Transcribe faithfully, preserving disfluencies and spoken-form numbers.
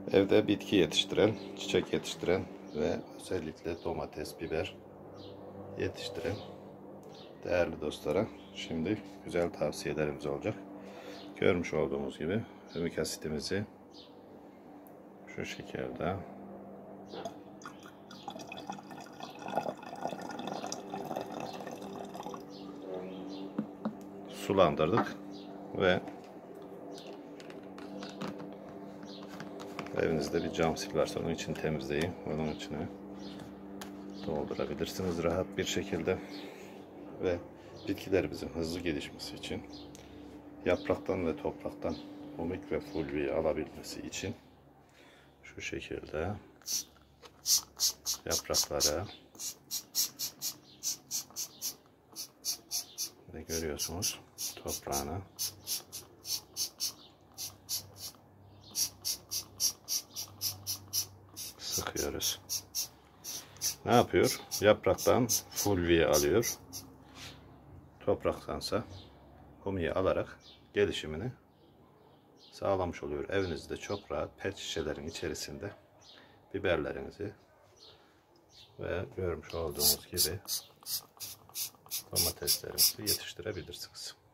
Evde bitki yetiştiren, çiçek yetiştiren ve özellikle domates, biber yetiştiren değerli dostlara şimdi güzel tavsiyelerimiz olacak. Görmüş olduğumuz gibi hümik asitimizi şu şekilde sulandırdık ve evinizde bir cam sil varsa onun için temizleyin. Onun içine doldurabilirsiniz rahat bir şekilde. Ve bitkilerimizin hızlı gelişmesi için, yapraktan ve topraktan hümik ve fulviyi alabilmesi için şu şekilde yapraklara ve görüyorsunuz toprağına sıkıyoruz. Ne yapıyor? Yapraktan fulviyi alıyor. Topraktansa humiyi alarak gelişimini sağlamış oluyor. Evinizde çok rahat pet şişelerin içerisinde biberlerinizi ve görmüş olduğunuz gibi domateslerinizi yetiştirebilirsiniz.